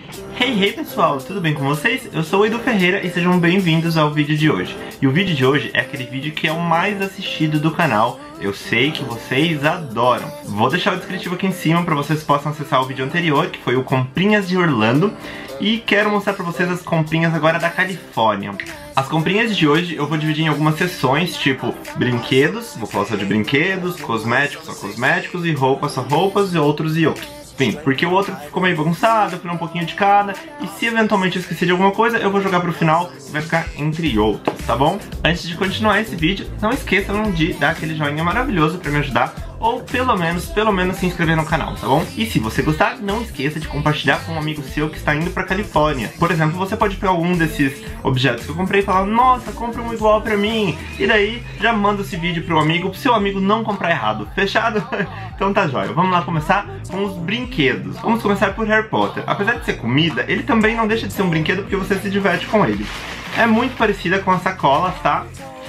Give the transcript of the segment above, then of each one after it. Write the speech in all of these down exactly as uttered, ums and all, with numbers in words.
Hey, hey pessoal, tudo bem com vocês? Eu sou o Edu Ferreira e sejam bem-vindos ao vídeo de hoje. E o vídeo de hoje é aquele vídeo que é o mais assistido do canal. Eu sei que vocês adoram. Vou deixar o descritivo aqui em cima para vocês possam acessar o vídeo anterior, que foi o Comprinhas de Orlando. E quero mostrar para vocês as comprinhas agora da Califórnia. As comprinhas de hoje eu vou dividir em algumas seções, tipo brinquedos, vou falar só de brinquedos, cosméticos só cosméticos e roupas só roupas e outros e outros. Enfim, porque o outro ficou meio bagunçado, eu falei um pouquinho de cada. E se eventualmente eu esquecer de alguma coisa, eu vou jogar pro final e vai ficar entre outros, tá bom? Antes de continuar esse vídeo, não esqueçam de dar aquele joinha maravilhoso pra me ajudar. Ou pelo menos, pelo menos se inscrever no canal, tá bom? E se você gostar, não esqueça de compartilhar com um amigo seu que está indo pra Califórnia. Por exemplo, você pode pegar algum desses objetos que eu comprei e falar: nossa, compra um igual pra mim. E daí, já manda esse vídeo pro amigo, pro seu amigo não comprar errado. Fechado? Então tá jóia. Vamos lá começar com os brinquedos. Vamos começar por Harry Potter. Apesar de ser comida, ele também não deixa de ser um brinquedo porque você se diverte com ele. É muito parecida com a sacola, tá?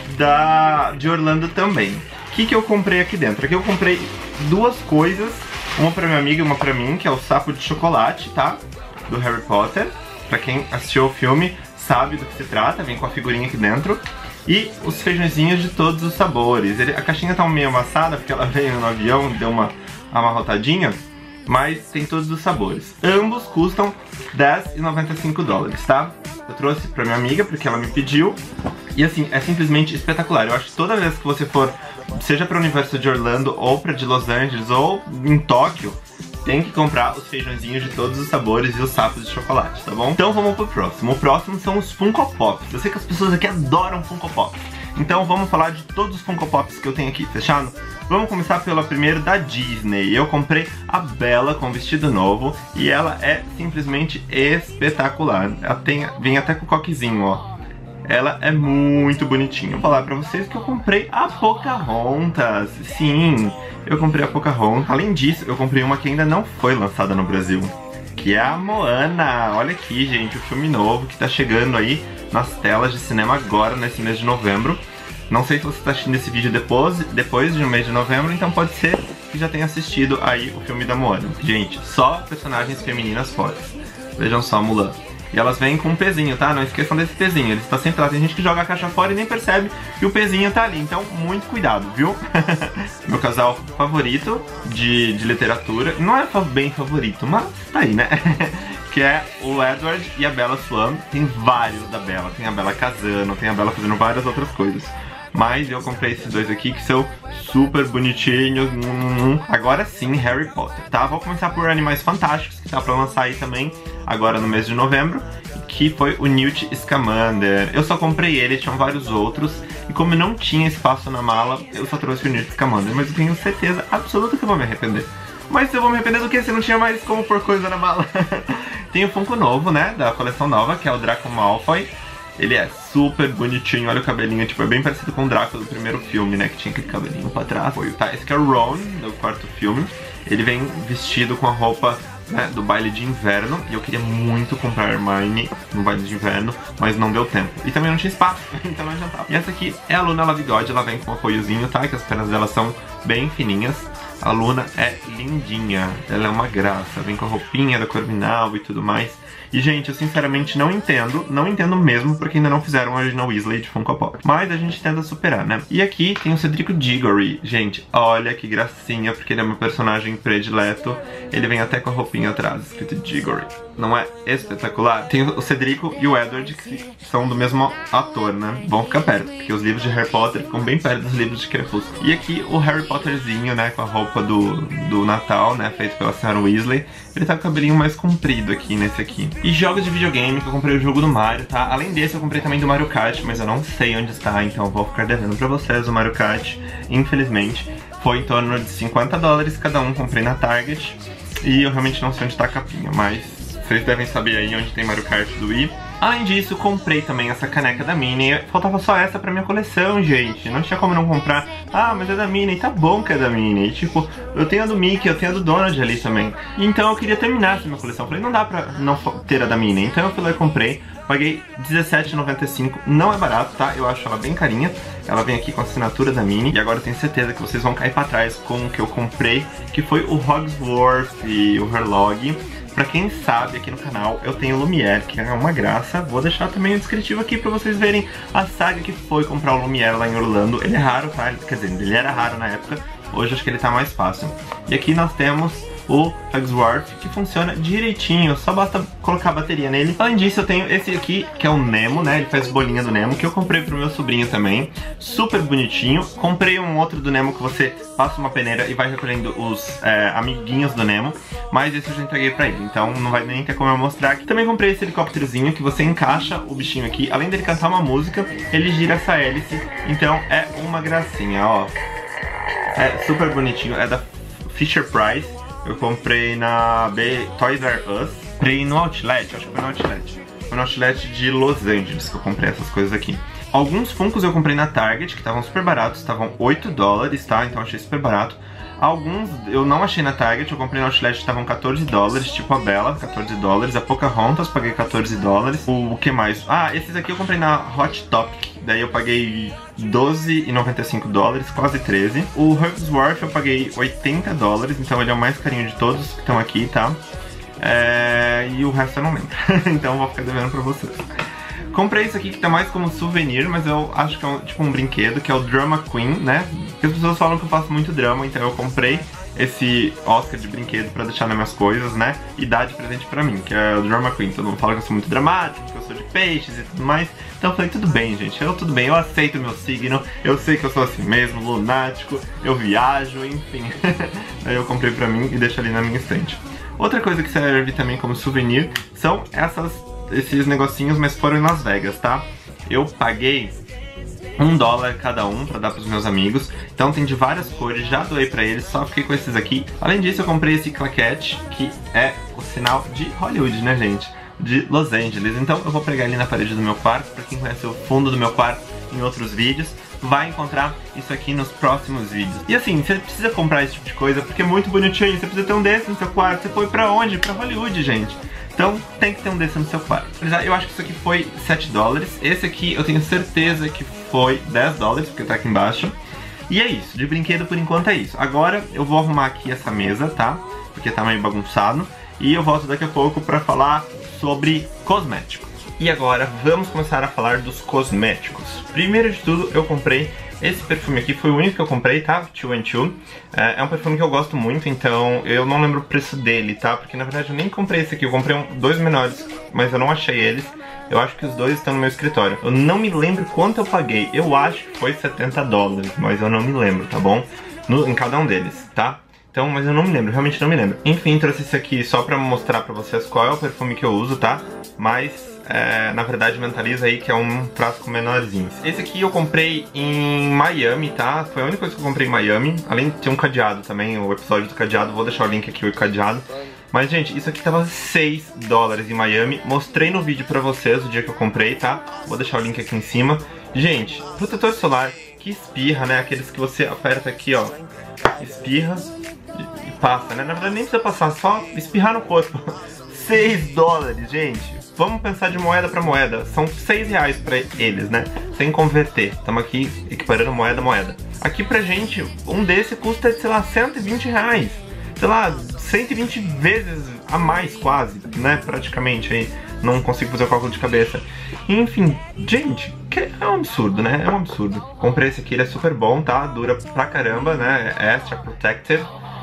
Da... de Orlando também. O que, que eu comprei aqui dentro? Aqui eu comprei duas coisas, uma pra minha amiga e uma pra mim, que é o sapo de chocolate, tá? Do Harry Potter. Pra quem assistiu o filme sabe do que se trata, vem com a figurinha aqui dentro. E os feijõezinhos de todos os sabores. Ele, a caixinha tá meio amassada porque ela veio no avião, deu uma amarrotadinha, mas tem todos os sabores. Ambos custam dez e noventa e cinco dólares, tá? Eu trouxe pra minha amiga porque ela me pediu. E assim, é simplesmente espetacular. Eu acho que toda vez que você for, seja para o universo de Orlando, ou para de Los Angeles, ou em Tóquio, tem que comprar os feijõezinhos de todos os sabores e os sapos de chocolate, tá bom? Então vamos pro próximo. O próximo são os Funko Pops. Eu sei que as pessoas aqui adoram Funko Pops. Então vamos falar de todos os Funko Pops que eu tenho aqui, fechado? Vamos começar pela primeira da Disney. Eu comprei a Bella com vestido novo e ela é simplesmente espetacular. Ela tem, vem até com o coquezinho, ó. Ela é muito bonitinha. Vou falar pra vocês que eu comprei a Pocahontas. Sim, eu comprei a Pocahontas. Além disso, eu comprei uma que ainda não foi lançada no Brasil, que é a Moana. Olha aqui, gente, o filme novo que tá chegando aí nas telas de cinema agora, nesse mês de novembro. Não sei se você tá assistindo esse vídeo depois, depois de um mês de novembro, então pode ser que já tenha assistido aí o filme da Moana. Gente, só personagens femininas fortes. Vejam só a Mulan. E elas vêm com um pezinho, tá? Não esqueçam desse pezinho, ele está sempre lá. Tem gente que joga a caixa fora e nem percebe que o pezinho tá ali. Então, muito cuidado, viu? Meu casal favorito de, de literatura. Não é bem favorito, mas tá aí, né? Que é o Edward e a Bella Swan. Tem vários da Bella. Tem a Bella casando, tem a Bella fazendo várias outras coisas. Mas eu comprei esses dois aqui que são super bonitinhos. Agora sim, Harry Potter, tá? Vou começar por Animais Fantásticos, que tá pra lançar aí também agora no mês de novembro, que foi o Newt Scamander. Eu só comprei ele, tinham vários outros, e como não tinha espaço na mala, eu só trouxe o Newt Scamander. Mas eu tenho certeza absoluta que eu vou me arrepender. Mas eu vou me arrepender do que? Se não tinha mais como pôr coisa na mala. Tem o Funko novo, né, da coleção nova, que é o Draco Malfoy. Ele é super bonitinho, olha o cabelinho, tipo, é bem parecido com o Draco do primeiro filme, né, que tinha aquele cabelinho pra trás. Foi, tá? Esse aqui é o Ron, do quarto filme. Ele vem vestido com a roupa, né, do baile de inverno. E eu queria muito comprar a Hermione no baile de inverno, mas não deu tempo. E também não tinha espaço, então não adiantava. E essa aqui é a Luna Lovegood, ela vem com um apoiozinho, tá? Que as pernas dela são bem fininhas. A Luna é lindinha, ela é uma graça, vem com a roupinha da Corvinal e tudo mais. E, gente, eu sinceramente não entendo, não entendo mesmo, porque ainda não fizeram a original Weasley de Funko Pop. Mas a gente tenta superar, né? E aqui tem o Cedrico Diggory. Gente, olha que gracinha, porque ele é meu personagem predileto. Ele vem até com a roupinha atrás, escrito Diggory. Não é espetacular? Tem o Cedrico e o Edward, que são do mesmo ator, né? Vão ficar perto, porque os livros de Harry Potter ficam bem perto dos livros de Crepúsculo. E aqui o Harry Potterzinho, né? Com a roupa do, do Natal, né? Feito pela senhora Weasley. Ele tá com o cabelinho mais comprido aqui, nesse aqui. E jogos de videogame, que eu comprei o jogo do Mario, tá? Além desse, eu comprei também do Mario Kart, mas eu não sei onde está, então eu vou ficar devendo pra vocês o Mario Kart, infelizmente. Foi em torno de cinquenta dólares cada um, comprei na Target. E eu realmente não sei onde tá a capinha, mas vocês devem saber aí onde tem Mario Kart do Wii. Além disso, comprei também essa caneca da Minnie. Faltava só essa pra minha coleção, gente. Não tinha como não comprar. Ah, mas é da Minnie. Tá bom que é da Minnie. Tipo, eu tenho a do Mickey, eu tenho a do Donald ali também. Então eu queria terminar essa minha coleção. Falei, não dá pra não ter a da Minnie. Então eu fui lá e comprei. Paguei dezessete reais e noventa e cinco centavos. Não é barato, tá? Eu acho ela bem carinha. Ela vem aqui com a assinatura da Minnie. E agora eu tenho certeza que vocês vão cair pra trás com o que eu comprei, que foi o Hogsworth e o Herlog. Pra quem sabe, aqui no canal eu tenho Lumière, que é uma graça. Vou deixar também o descritivo aqui pra vocês verem a saga que foi comprar o Lumière lá em Orlando. Ele é raro, tá? Quer dizer, ele era raro na época. Hoje acho que ele tá mais fácil. E aqui nós temos o Cogsworth, que funciona direitinho, só basta colocar a bateria nele. Além disso, eu tenho esse aqui, que é o Nemo, né? Ele faz bolinha do Nemo, que eu comprei pro meu sobrinho também. Super bonitinho. Comprei um outro do Nemo que você passa uma peneira e vai recolhendo os é, amiguinhos do Nemo. Mas esse eu já entreguei pra ele, então não vai nem ter como eu mostrar aqui. Também comprei esse helicópterozinho que você encaixa o bichinho aqui. Além dele cantar uma música, ele gira essa hélice. Então é uma gracinha, ó. É super bonitinho, é da Fisher Price. Eu comprei na B Toys R Us. Comprei no Outlet, acho que foi no Outlet. Foi no Outlet de Los Angeles que eu comprei essas coisas aqui. Alguns Funkos eu comprei na Target, que estavam super baratos, estavam oito dólares, tá? Então achei super barato. Alguns eu não achei na Target, eu comprei no Outlet, estavam quatorze dólares, tipo a Bella, quatorze dólares. A Pocahontas paguei quatorze dólares. O, o que mais? Ah, esses aqui eu comprei na Hot Topic, daí eu paguei doze e noventa e cinco dólares, quase treze. O Cogsworth eu paguei oitenta dólares, então ele é o mais carinho de todos que estão aqui, tá? É... E o resto eu não lembro, então eu vou ficar devendo pra vocês. Comprei isso aqui que tá mais como souvenir, mas eu acho que é um, tipo um brinquedo, que é o Drama Queen, né? Porque as pessoas falam que eu faço muito drama, então eu comprei esse Oscar de brinquedo pra deixar nas minhas coisas, né? E dar de presente pra mim, que é o Drama Queen. Todo mundo fala que eu sou muito dramático, que eu sou de peixes e tudo mais. Então eu falei, tudo bem, gente, eu tudo bem, eu aceito o meu signo, eu sei que eu sou assim mesmo, lunático, eu viajo, enfim. Aí eu comprei pra mim e deixo ali na minha estante. Outra coisa que serve também como souvenir são essas... esses negocinhos, mas foram em Las Vegas, tá? Eu paguei um dólar cada um pra dar pros meus amigos. Então tem de várias cores, já doei pra eles, só fiquei com esses aqui. Além disso, eu comprei esse claquete, que é o sinal de Hollywood, né, gente? De Los Angeles. Então eu vou pregar ele na parede do meu quarto. Pra quem conhece o fundo do meu quarto em outros vídeos, vai encontrar isso aqui nos próximos vídeos. E assim, você precisa comprar esse tipo de coisa, porque é muito bonitinho. Você precisa ter um desse no seu quarto. Você foi pra onde? Pra Hollywood, gente. Então tem que ter um desse no seu quarto. Eu acho que isso aqui foi sete dólares. Esse aqui eu tenho certeza que foi dez dólares, porque tá aqui embaixo. E é isso, de brinquedo por enquanto é isso. Agora eu vou arrumar aqui essa mesa, tá? Porque tá meio bagunçado. E eu volto daqui a pouco pra falar sobre cosméticos. E agora vamos começar a falar dos cosméticos. Primeiro de tudo, eu comprei esse perfume aqui, foi o único que eu comprei, tá? two and two. É um perfume que eu gosto muito, então eu não lembro o preço dele, tá? Porque na verdade eu nem comprei esse aqui, eu comprei um, dois menores, mas eu não achei eles. Eu acho que os dois estão no meu escritório. Eu não me lembro quanto eu paguei, eu acho que foi setenta dólares, mas eu não me lembro, tá bom? No, em cada um deles, tá? Então, mas eu não me lembro, realmente não me lembro. Enfim, trouxe esse aqui só pra mostrar pra vocês qual é o perfume que eu uso, tá? Mas... É, na verdade mentaliza aí que é um frasco menorzinho. Esse aqui eu comprei em Miami, tá? Foi a única coisa que eu comprei em Miami. Além de ter um cadeado também, o episódio do cadeado. Vou deixar o link aqui, o cadeado. Mas gente, isso aqui tava seis dólares em Miami. Mostrei no vídeo pra vocês o dia que eu comprei, tá? Vou deixar o link aqui em cima. Gente, protetor solar que espirra, né? Aqueles que você aperta aqui, ó, espirra e passa, né? Na verdade nem precisa passar, só espirrar no corpo. seis dólares, gente. Vamos pensar de moeda pra moeda. São seis reais pra eles, né? Sem converter. Estamos aqui equiparando moeda a moeda. Aqui pra gente, um desse custa, sei lá, cento e vinte reais. Sei lá, cento e vinte vezes a mais quase, né? Praticamente aí. Não consigo fazer o cálculo de cabeça. Enfim, gente, é um absurdo, né? É um absurdo. Comprei esse aqui, ele é super bom, tá? Dura pra caramba, né? É Extra Protective.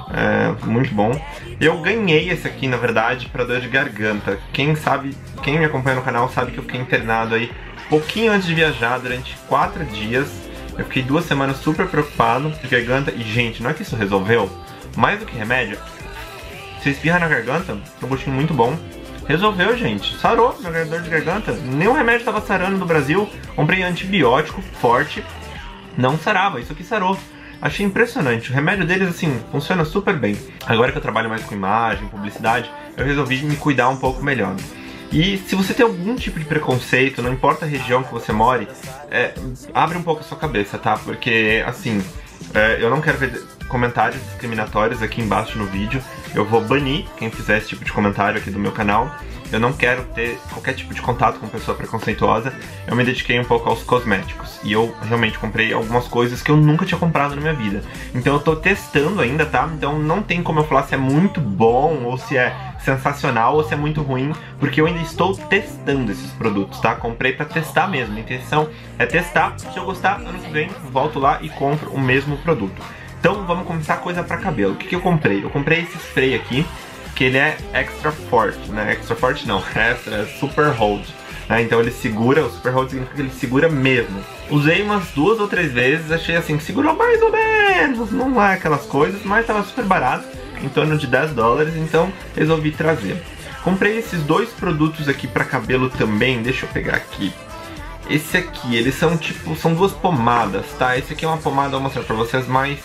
É, muito bom. Eu ganhei esse aqui, na verdade, pra dor de garganta. Quem sabe, quem me acompanha no canal sabe que eu fiquei internado aí pouquinho antes de viajar, durante quatro dias. Eu fiquei duas semanas super preocupado de garganta. E, gente, não é que isso resolveu? Mais do que remédio, você espirra na garganta, é um gostinho muito bom. Resolveu, gente. Sarou meu dor de garganta. Nenhum remédio tava sarando no Brasil. Comprei antibiótico forte. Não sarava, isso aqui sarou. Achei impressionante, o remédio deles, assim, funciona super bem. Agora que eu trabalho mais com imagem, publicidade, eu resolvi me cuidar um pouco melhor. E se você tem algum tipo de preconceito, não importa a região que você more, é, abre um pouco a sua cabeça, tá? Porque, assim, é, eu não quero ver comentários discriminatórios aqui embaixo no vídeo. Eu vou banir quem fizer esse tipo de comentário aqui do meu canal. eu não quero ter qualquer tipo de contato com pessoa preconceituosa, eu me dediquei um pouco aos cosméticos. E eu realmente comprei algumas coisas que eu nunca tinha comprado na minha vida. Então eu tô testando ainda, tá? Então não tem como eu falar se é muito bom, ou se é sensacional, ou se é muito ruim, porque eu ainda estou testando esses produtos, tá? Comprei pra testar mesmo, a intenção é testar. Se eu gostar, ano que vem, volto lá e compro o mesmo produto. Então vamos começar coisa pra cabelo. O que que eu comprei? Eu comprei esse spray aqui, que ele é extra forte, né? Extra forte não, é super hold. Né? Então ele segura, o super hold significa que ele segura mesmo. Usei umas duas ou três vezes, achei assim, que segurou mais ou menos, não é aquelas coisas, mas tava super barato, em torno de dez dólares, então resolvi trazer. Comprei esses dois produtos aqui pra cabelo também, deixa eu pegar aqui. Esse aqui, eles são tipo, são duas pomadas, tá? Esse aqui é uma pomada, vou mostrar pra vocês, mais,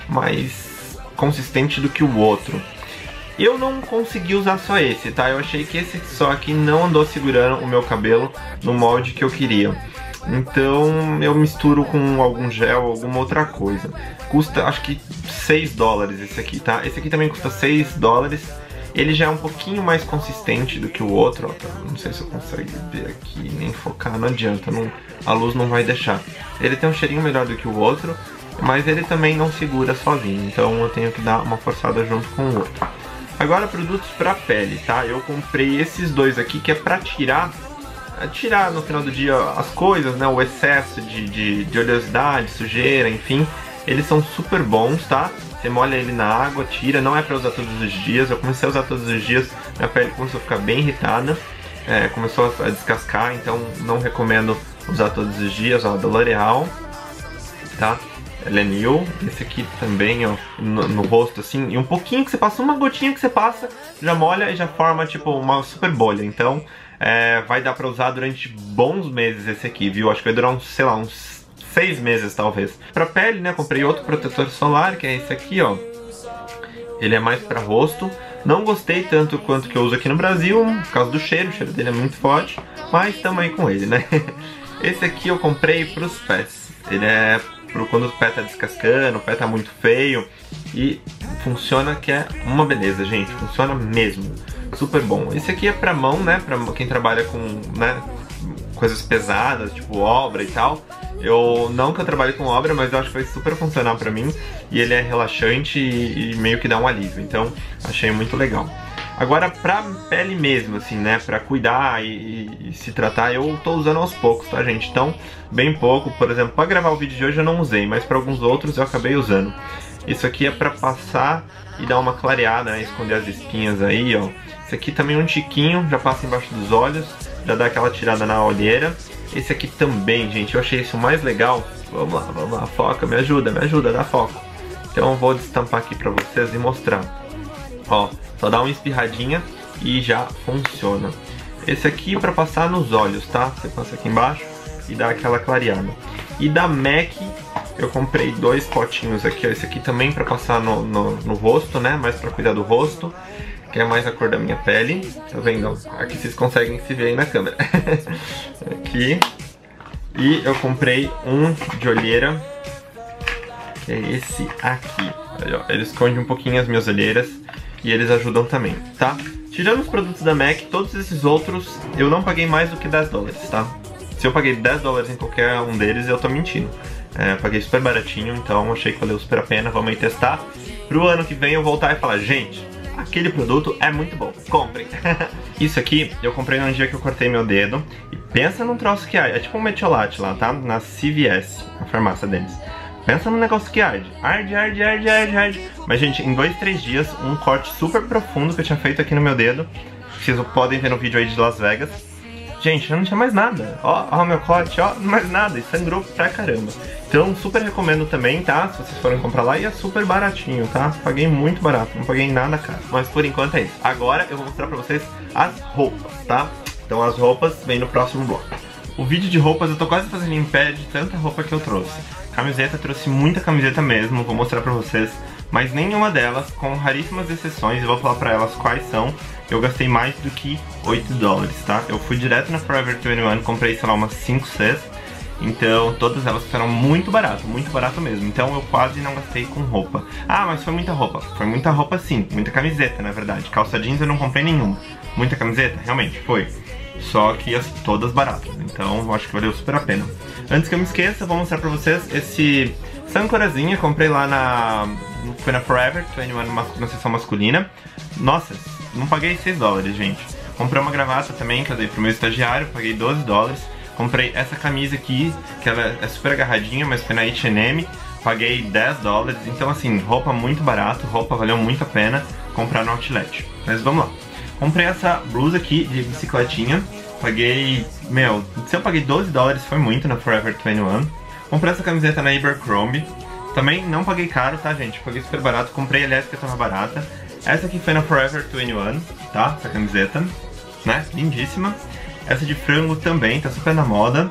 mais consistente do que o outro. Eu não consegui usar só esse, tá? Eu achei que esse só aqui não andou segurando o meu cabelo no molde que eu queria. Então eu misturo com algum gel, alguma outra coisa. Custa acho que seis dólares esse aqui, tá? Esse aqui também custa seis dólares. Ele já é um pouquinho mais consistente do que o outro, ó. Não sei se eu consigo ver aqui, nem focar, não adianta, não, a luz não vai deixar. Ele tem um cheirinho melhor do que o outro, mas ele também não segura sozinho, então eu tenho que dar uma forçada junto com o outro. Agora produtos pra pele, tá? Eu comprei esses dois aqui que é pra tirar, tirar no final do dia as coisas, né? O excesso de, de, de oleosidade, sujeira, enfim. Eles são super bons, tá? Você molha ele na água, tira, não é pra usar todos os dias. Eu comecei a usar todos os dias, minha pele começou a ficar bem irritada, é, começou a descascar, então não recomendo usar todos os dias, ó, da L'Oreal, tá? Ele é new, esse aqui também, ó, no, no rosto assim, e um pouquinho que você passa, uma gotinha que você passa, já molha e já forma tipo uma super bolha, então é, vai dar pra usar durante bons meses esse aqui, viu? Acho que vai durar uns, sei lá, uns seis meses talvez. Pra pele, né, comprei outro protetor solar, que é esse aqui, ó, ele é mais pra rosto, não gostei tanto quanto que eu uso aqui no Brasil, por causa do cheiro, o cheiro dele é muito forte, mas tamo aí com ele, né? Esse aqui eu comprei pros pés, ele é quando o pé tá descascando, o pé tá muito feio, e funciona que é uma beleza, gente, funciona mesmo, super bom. Esse aqui é pra mão, né, pra quem trabalha com, né, coisas pesadas, tipo obra e tal. Eu, não que eu trabalhe com obra, mas eu acho que vai super funcionar pra mim, e ele é relaxante e, e meio que dá um alívio, então achei muito legal. Agora pra pele mesmo, assim, né, pra cuidar e, e, e se tratar, eu tô usando aos poucos, tá, gente? Então, bem pouco, por exemplo, pra gravar o vídeo de hoje eu não usei, mas pra alguns outros eu acabei usando. Isso aqui é pra passar e dar uma clareada, né, esconder as espinhas aí, ó. Esse aqui também é um tiquinho, já passa embaixo dos olhos, já dá aquela tirada na olheira. Esse aqui também, gente, eu achei isso o mais legal. Vamos lá, vamos lá, foca, me ajuda, me ajuda, dá foco. Então eu vou destampar aqui pra vocês e mostrar. Ó, só dá uma espirradinha e já funciona. Esse aqui é pra passar nos olhos, tá? Você passa aqui embaixo e dá aquela clareada. E da MAC eu comprei dois potinhos aqui, ó. Esse aqui também pra passar no, no, no rosto, né? Mais pra cuidar do rosto, que é mais a cor da minha pele. Tá vendo? Aqui vocês conseguem se ver aí na câmera. Aqui. E eu comprei um de olheira, que é esse aqui. Aí, ó, ele esconde um pouquinho as minhas olheiras e eles ajudam também, tá? Tirando os produtos da MAC, todos esses outros eu não paguei mais do que dez dólares, tá? Se eu paguei dez dólares em qualquer um deles, eu tô mentindo. É, paguei super baratinho, então achei que valeu super a pena, vamos aí testar. Pro ano que vem eu voltar e falar, gente, aquele produto é muito bom, comprem. Isso aqui eu comprei num dia que eu cortei meu dedo. E pensa num troço que arde, é tipo um metiolate lá, tá? Na C V S, a farmácia deles. Pensa num negócio que arde, arde, arde, arde, arde, arde. Mas gente, em dois, três dias, um corte super profundo que eu tinha feito aqui no meu dedo. Vocês podem ver no vídeo aí de Las Vegas. Gente, não tinha mais nada. Ó, ó o meu corte, ó, mais nada. E sangrou pra caramba. Então, super recomendo também, tá? Se vocês forem comprar lá, e é super baratinho, tá? Paguei muito barato, não paguei nada caro. Mas por enquanto é isso. Agora eu vou mostrar pra vocês as roupas, tá? Então as roupas vêm no próximo bloco. O vídeo de roupas eu tô quase fazendo em pé de tanta roupa que eu trouxe. Camiseta, trouxe muita camiseta mesmo, vou mostrar pra vocês. Mas nenhuma delas, com raríssimas exceções, eu vou falar pra elas quais são. Eu gastei mais do que oito dólares, tá? Eu fui direto na Forever vinte e um, comprei, sei lá, umas cinco, seis. Então, todas elas ficaram muito barato, muito barato mesmo. Então, eu quase não gastei com roupa. Ah, mas foi muita roupa. Foi muita roupa sim, muita camiseta, na verdade. Calça jeans eu não comprei nenhuma. muita camiseta? Realmente, foi. Só que as, todas baratas, então eu acho que valeu super a pena. Antes que eu me esqueça, vou mostrar pra vocês esse Sancorazinha, comprei lá na... foi na Forever vinte e um na seção masculina. Nossa, não paguei seis dólares, gente. Comprei uma gravata também, que eu dei pro meu estagiário, paguei doze dólares. Comprei essa camisa aqui, que ela é super agarradinha, mas foi na H and M, paguei dez dólares. Então assim, roupa muito barato, roupa valeu muito a pena comprar no Outlet. Mas vamos lá. Comprei essa blusa aqui de bicicletinha, paguei, meu, se eu paguei doze dólares foi muito na Forever vinte e um. Comprei essa camiseta na Abercrombie, também não paguei caro, tá gente, paguei super barato, comprei aliás que tava barata. Essa aqui foi na Forever vinte e um, tá, essa camiseta, né, lindíssima. Essa de frango também, tá super na moda.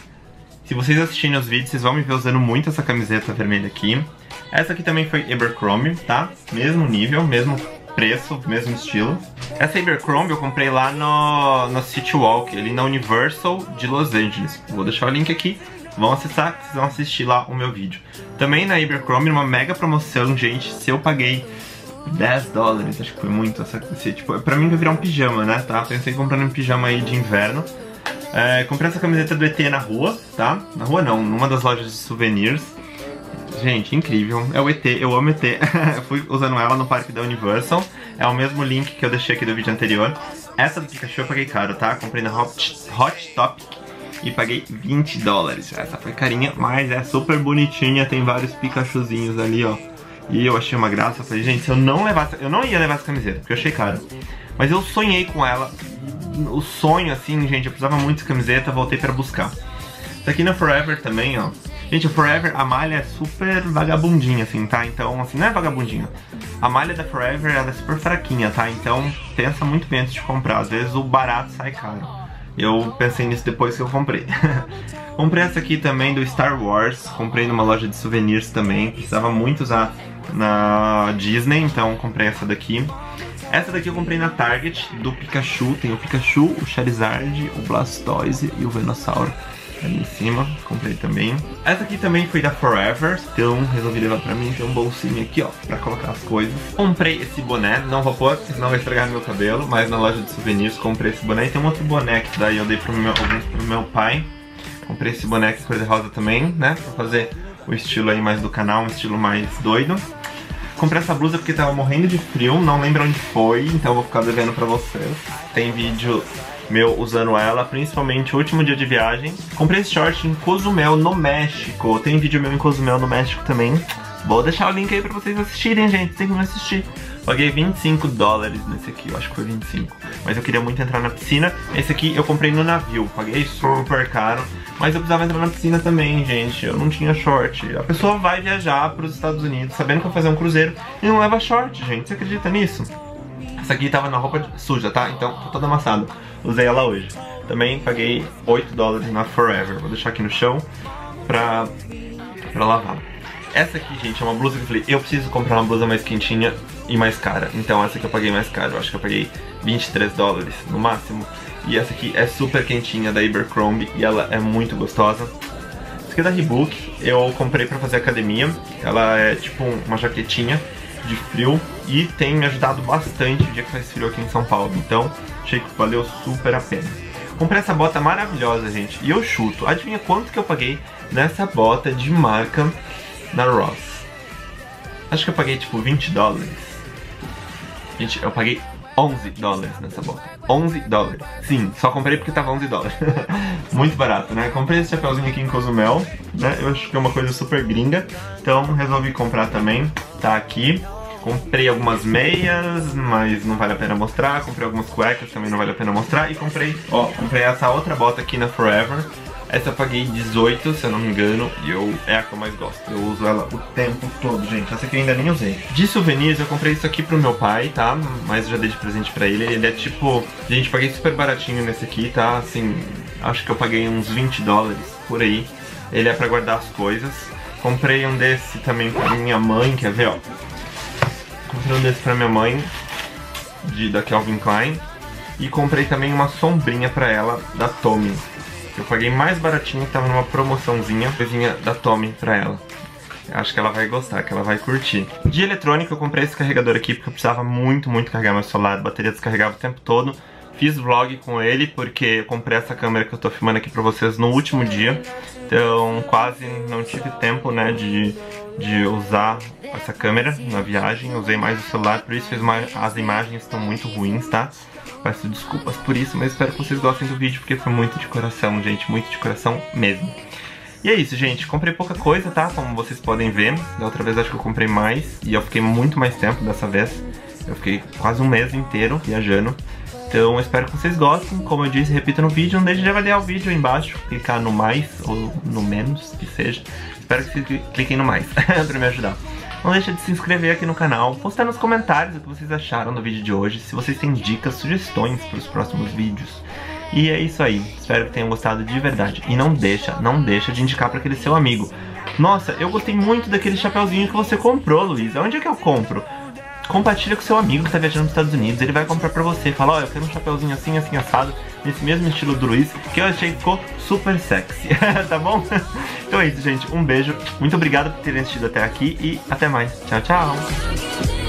Se vocês assistirem os vídeos, vocês vão me ver usando muito essa camiseta vermelha aqui. Essa aqui também foi Abercrombie, tá, mesmo nível, mesmo preço, mesmo estilo. Essa Abercrombie eu comprei lá no, no City Walk, ali na Universal de Los Angeles. Vou deixar o link aqui, vão acessar, vocês vão assistir lá o meu vídeo. Também na Abercrombie, uma mega promoção, gente, se eu paguei dez dólares, acho que foi muito, essa, esse, tipo, pra mim vai virar um pijama, né, tá? Pensei em comprar um pijama aí de inverno. É, comprei essa camiseta do E T na rua, tá? Na rua não, numa das lojas de souvenirs. Gente, incrível. É o E T, eu amo E T. Fui usando ela no parque da Universal. É o mesmo link que eu deixei aqui do vídeo anterior. Essa do Pikachu eu paguei caro, tá? Comprei na Hot, Hot Topic e paguei vinte dólares. Essa foi carinha, mas é super bonitinha. Tem vários Pikachuzinhos ali, ó. E eu achei uma graça. Eu falei, gente, se eu não levasse... Eu não ia levar essa camiseta, porque eu achei caro. Mas eu sonhei com ela. O sonho, assim, gente, eu precisava muito de camiseta. Voltei pra buscar. Essa aqui na Forever também, ó. Gente, a Forever, a malha é super vagabundinha, assim, tá? Então, assim, não é vagabundinha. A malha da Forever, ela é super fraquinha, tá? Então, pensa muito bem antes de comprar. Às vezes o barato sai caro. Eu pensei nisso depois que eu comprei. Comprei essa aqui também do Star Wars. Comprei numa loja de souvenirs também. Precisava muito usar na Disney, então comprei essa daqui. Essa daqui eu comprei na Target, do Pikachu. Tem o Pikachu, o Charizard, o Blastoise e o Venossauro ali em cima, comprei também. Essa aqui também foi da Forever, então resolvi levar pra mim. Tem um bolsinho aqui, ó, pra colocar as coisas. Comprei esse boné, não vou pôr, senão vai estragar meu cabelo, mas na loja de souvenirs comprei esse boné. E tem um outro boné que daí eu dei pro meu, alguns pro meu pai. Comprei esse boné aqui cor-de-rosa também, né, pra fazer o estilo aí mais do canal, um estilo mais doido. Comprei essa blusa porque tava morrendo de frio, não lembro onde foi, então vou ficar devendo pra vocês. Tem vídeo meu usando ela, principalmente o último dia de viagem. Comprei esse short em Cozumel, no México. Tem vídeo meu em Cozumel, no México também. Vou deixar o link aí pra vocês assistirem, gente. Tem que me assistir. Paguei vinte e cinco dólares nesse aqui, eu acho que foi vinte e cinco. Mas eu queria muito entrar na piscina. Esse aqui eu comprei no navio, paguei super caro. Mas eu precisava entrar na piscina também, gente. Eu não tinha short. A pessoa vai viajar pros Estados Unidos sabendo que vai fazer um cruzeiro e não leva short, gente. Você acredita nisso? Essa aqui tava na roupa suja, tá? Então tá toda amassada. Usei ela hoje. Também paguei oito dólares na Forever. Vou deixar aqui no chão pra, pra lavar. Essa aqui, gente, é uma blusa que eu falei, eu preciso comprar uma blusa mais quentinha e mais cara. Então essa aqui eu paguei mais caro. Eu acho que eu paguei vinte e três dólares no máximo. E essa aqui é super quentinha, da Abercrombie, e ela é muito gostosa. Essa aqui é da Reebok. Eu comprei pra fazer academia. Ela é tipo uma jaquetinha de frio e tem me ajudado bastante o dia que faz frio aqui em São Paulo. Então, achei que valeu super a pena. Comprei essa bota maravilhosa, gente, e eu chuto. Adivinha quanto que eu paguei nessa bota de marca na Ross? Acho que eu paguei tipo vinte dólares. Gente, eu paguei onze dólares nessa bota. onze dólares. Sim, só comprei porque tava onze dólares. Muito barato, né? Comprei esse chapéuzinho aqui em Cozumel, né? Eu acho que é uma coisa super gringa. Então resolvi comprar também. Tá aqui. Comprei algumas meias, mas não vale a pena mostrar. Comprei algumas cuecas, também não vale a pena mostrar. E comprei, ó, comprei essa outra bota aqui na Forever. Essa eu paguei dezoito, se eu não me engano, e eu, é a que eu mais gosto. Eu uso ela o tempo todo, gente. Essa aqui eu ainda nem usei. De souvenirs, eu comprei isso aqui pro meu pai, tá? Mas eu já dei de presente pra ele. Ele é tipo... Gente, paguei super baratinho nesse aqui, tá? Assim, acho que eu paguei uns vinte dólares por aí. Ele é pra guardar as coisas. Comprei um desse também pra minha mãe, quer ver, ó? Comprei um desse pra minha mãe, de, da Calvin Klein. E comprei também uma sombrinha pra ela, da Tommy. Eu paguei mais baratinho, tava numa promoçãozinha, coisinha da Tommy pra ela. Acho que ela vai gostar, que ela vai curtir. De eletrônica eu comprei esse carregador aqui porque eu precisava muito, muito carregar meu celular. A bateria descarregava o tempo todo. Fiz vlog com ele porque eu comprei essa câmera que eu tô filmando aqui pra vocês no último dia. Então quase não tive tempo, né, de, de usar essa câmera na viagem. Usei mais o celular, por isso as imagens estão muito ruins, tá? Peço desculpas por isso, mas espero que vocês gostem do vídeo porque foi muito de coração, gente, muito de coração mesmo. E é isso, gente, comprei pouca coisa, tá? Como vocês podem ver, da outra vez acho que eu comprei mais e eu fiquei muito mais tempo dessa vez. Eu fiquei quase um mês inteiro viajando. Então eu espero que vocês gostem, como eu disse, repita no vídeo, não deixe de avaliar o vídeo aí embaixo, clicar no mais ou no menos, que seja. Espero que vocês cliquem no mais, pra me ajudar. Não deixa de se inscrever aqui no canal, postar nos comentários o que vocês acharam do vídeo de hoje, se vocês têm dicas, sugestões para os próximos vídeos. E é isso aí, espero que tenham gostado de verdade. E não deixa, não deixa de indicar para aquele seu amigo. Nossa, eu gostei muito daquele chapeuzinho que você comprou, Luísa. Onde é que eu compro? Compartilha com seu amigo que tá viajando nos Estados Unidos, ele vai comprar pra você. Fala, ó, eu quero um chapeuzinho assim, assim, assado, nesse mesmo estilo do Luiz, que eu achei que ficou super sexy, tá bom? Então é isso, gente, um beijo, muito obrigado por terem assistido até aqui e até mais. Tchau, tchau!